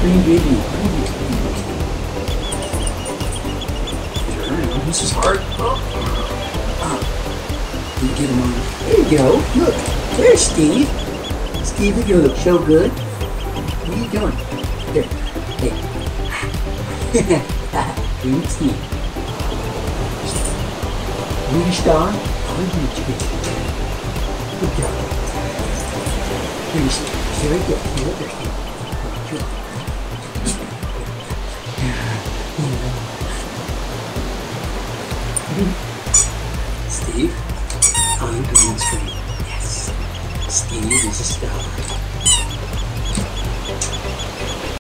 baby. This is hard. You get him on. There you go. Look. There's Steve. Steve, you look so good. What are you doing? There. Hey. Bring Steve. Will you star? Good job. Here, stay right there. Stay right there, Steve. Good. Yeah.